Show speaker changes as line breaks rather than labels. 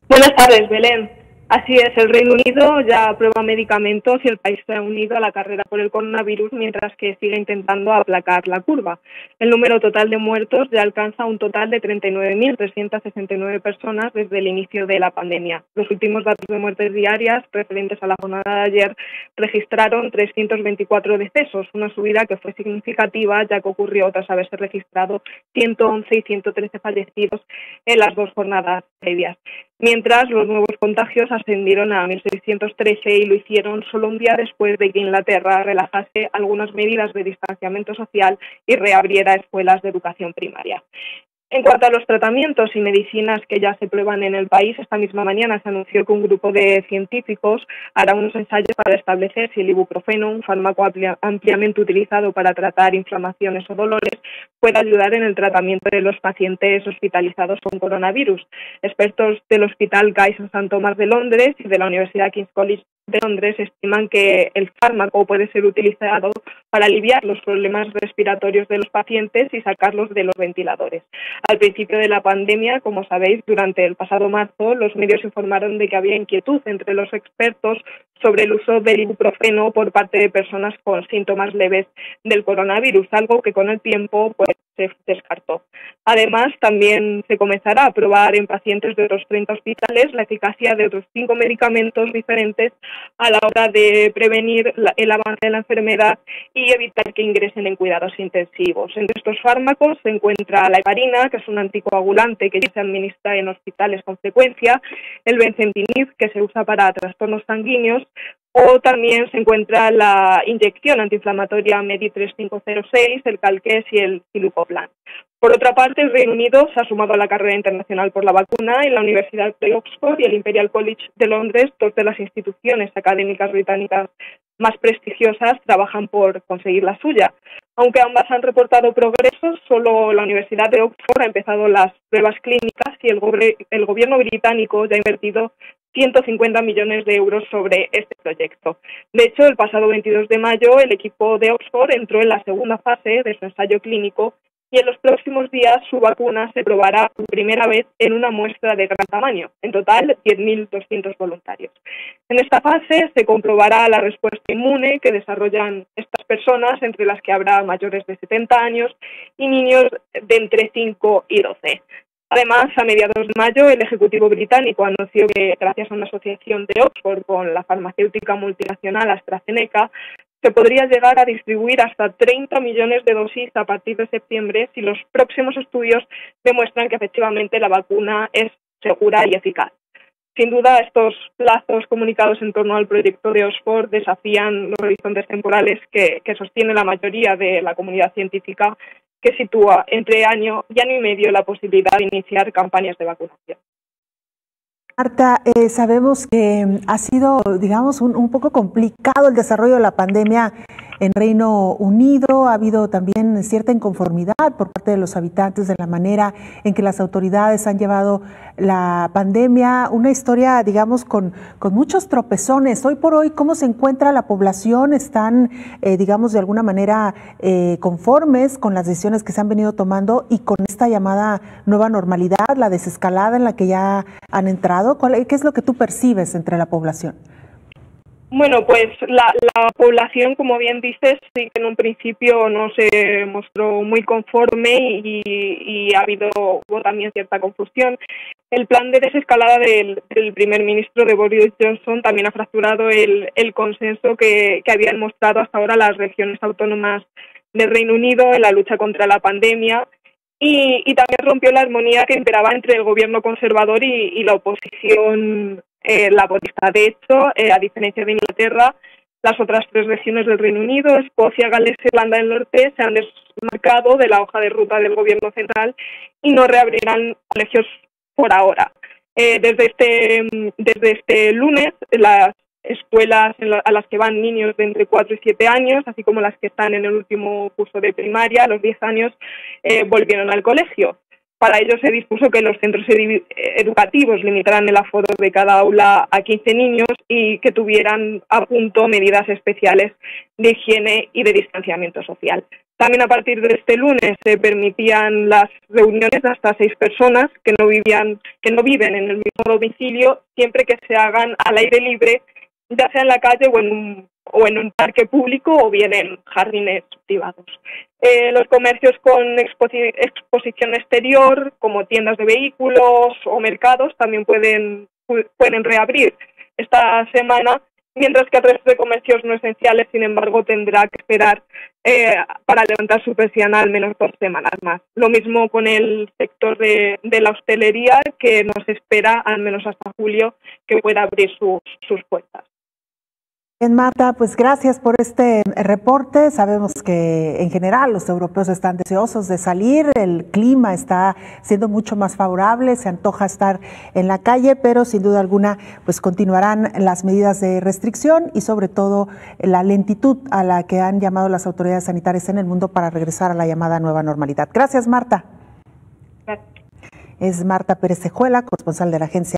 Buenas tardes, Belén. Así es, el Reino Unido ya aprueba medicamentos y el país se ha unido a la carrera por el coronavirus mientras que sigue intentando aplacar la curva. El número total de muertos ya alcanza un total de 39.369 personas desde el inicio de la pandemia. Los últimos datos de muertes diarias referentes a la jornada de ayer registraron 324 decesos, una subida que fue significativa ya que ocurrió tras haberse registrado 111 y 113 fallecidos en las dos jornadas previas. Mientras, los nuevos contagios ascendieron a 1.613 y lo hicieron solo un día después de que Inglaterra relajase algunas medidas de distanciamiento social y reabriera escuelas de educación primaria. En cuanto a los tratamientos y medicinas que ya se prueban en el país, esta misma mañana se anunció que un grupo de científicos hará unos ensayos para establecer si el ibuprofeno, un fármaco ampliamente utilizado para tratar inflamaciones o dolores, puede ayudar en el tratamiento de los pacientes hospitalizados con coronavirus. Expertos del Hospital Guy's St Thomas de Londres y de la Universidad King's College de Londres estiman que el fármaco puede ser utilizado para aliviar los problemas respiratorios de los pacientes y sacarlos de los ventiladores. Al principio de la pandemia, como sabéis, durante el pasado marzo, los medios informaron de que había inquietud entre los expertos sobre el uso del ibuprofeno por parte de personas con síntomas leves del coronavirus, algo que con el tiempo se descartó. Además, también se comenzará a probar en pacientes de otros 30 hospitales la eficacia de otros 5 medicamentos diferentes a la hora de prevenir el avance de la enfermedad y evitar que ingresen en cuidados intensivos. Entre estos fármacos se encuentra la heparina, que es un anticoagulante que se administra en hospitales con frecuencia, el bencentinib, que se usa para trastornos sanguíneos, o también se encuentra la inyección antiinflamatoria MEDI3506, el Calqués y el Cilucoplan. Por otra parte, el Reino Unido se ha sumado a la carrera internacional por la vacuna y la Universidad de Oxford y el Imperial College de Londres, dos de las instituciones académicas británicas más prestigiosas, trabajan por conseguir la suya. Aunque ambas han reportado progresos, solo la Universidad de Oxford ha empezado las pruebas clínicas y el gobierno británico ya ha invertido 150 millones de euros sobre este proyecto. De hecho, el pasado 22 de mayo, el equipo de Oxford entró en la segunda fase de su ensayo clínico y en los próximos días su vacuna se probará por primera vez en una muestra de gran tamaño, en total 10.200 voluntarios. En esta fase se comprobará la respuesta inmune que desarrollan estas personas, entre las que habrá mayores de 70 años y niños de entre 5 y 12. Además, a mediados de mayo, el Ejecutivo británico anunció que, gracias a una asociación de Oxford con la farmacéutica multinacional AstraZeneca, se podría llegar a distribuir hasta 30 millones de dosis a partir de septiembre si los próximos estudios demuestran que efectivamente la vacuna es segura y eficaz. Sin duda, estos plazos comunicados en torno al proyecto de Oxford desafían los horizontes temporales que sostiene la mayoría de la comunidad científica, que sitúa entre año y año y medio la posibilidad de iniciar campañas de vacunación.
Marta, sabemos que ha sido, digamos, un poco complicado el desarrollo de la pandemia en Reino Unido. Ha habido también cierta inconformidad por parte de los habitantes de la manera en que las autoridades han llevado la pandemia. Una historia, digamos, con muchos tropezones. Hoy por hoy, ¿cómo se encuentra la población? ¿Están, digamos, de alguna manera conformes con las decisiones que se han venido tomando y con esta llamada nueva normalidad, la desescalada en la que ya han entrado? ¿Qué es lo que tú percibes entre la población?
Bueno, pues la población, como bien dices, sí que en un principio no se mostró muy conforme y hubo también cierta confusión. El plan de desescalada del primer ministro de Boris Johnson también ha fracturado el consenso que habían mostrado hasta ahora las regiones autónomas del Reino Unido en la lucha contra la pandemia. Y también rompió la armonía que imperaba entre el gobierno conservador y la oposición laborista. De hecho, a diferencia de Inglaterra, las otras 3 regiones del Reino Unido, Escocia, Gales y Irlanda del Norte, se han desmarcado de la hoja de ruta del gobierno central y no reabrirán colegios por ahora. Desde este lunes, las escuelas a las que van niños de entre 4 y 7 años, así como las que están en el último curso de primaria, a los 10 años, volvieron al colegio. Para ello se dispuso que los centros educativos limitaran el aforo de cada aula a 15 niños y que tuvieran a punto medidas especiales de higiene y de distanciamiento social. También a partir de este lunes se permitían las reuniones de hasta 6 personas que no viven en el mismo domicilio, siempre que se hagan al aire libre, ya sea en la calle o en un parque público o bien en jardines privados. Los comercios con exposición exterior, como tiendas de vehículos o mercados, también pueden reabrir esta semana, mientras que el resto de comercios no esenciales, sin embargo, tendrá que esperar para levantar su persiana al menos 2 semanas más. Lo mismo con el sector de la hostelería, que nos espera al menos hasta julio que pueda abrir sus puertas.
Bien, Marta, pues gracias por este reporte. Sabemos que en general los europeos están deseosos de salir, el clima está siendo mucho más favorable, se antoja estar en la calle, pero sin duda alguna pues continuarán las medidas de restricción y sobre todo la lentitud a la que han llamado las autoridades sanitarias en el mundo para regresar a la llamada nueva normalidad. Gracias, Marta.
Gracias.
Es Marta Pérez Cejuela, corresponsal de la agencia